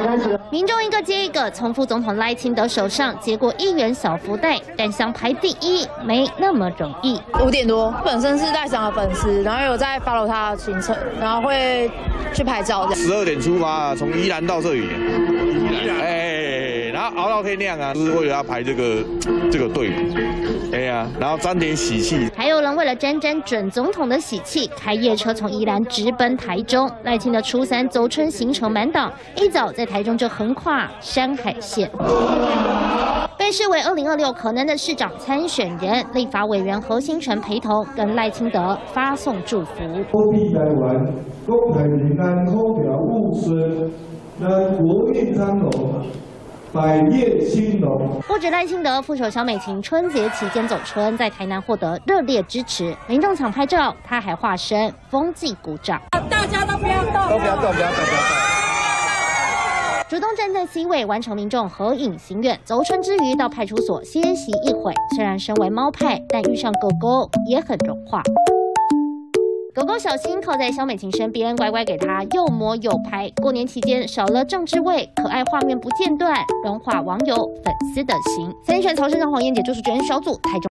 民众一个接一个从副总统赖清德手上接过1元小福袋，但想排第1没那么容易。 5点多，本身是赖长的粉丝，然后有在 follow 他的行程，然后会去拍照。 12点出发，从宜兰到这里，然后熬到天亮啊，就是为了要排这个队伍，然后沾点喜气。 还有人为了沾准总统的喜气，开夜车从宜兰直奔台中。赖清德初3走春行程满档，一早在台中就横跨山海线。被视为2026可能的市长参选人，立法委员何新成陪同跟赖清德发送祝福。 保庇台湾，国泰民安，风调雨顺，让国运昌隆。百业兴隆。 不止赖清德，副手萧美琴春节期间走春，在台南获得热烈支持，民众抢拍照，他还化身风纪鼓掌。 大家都不要动， 都不要动，不要动，不要动。 主动站在 C 位，完成民众合影心愿。走春之余，到派出所歇息一会。虽然身为猫派，但遇上狗狗也很融化。狗狗小新靠在萧美琴身边，乖乖给她又摸又拍。过年期间少了政治味，可爱画面不间断，融化网友粉丝的心。参选曹市长黄燕姐就是专人小组台中。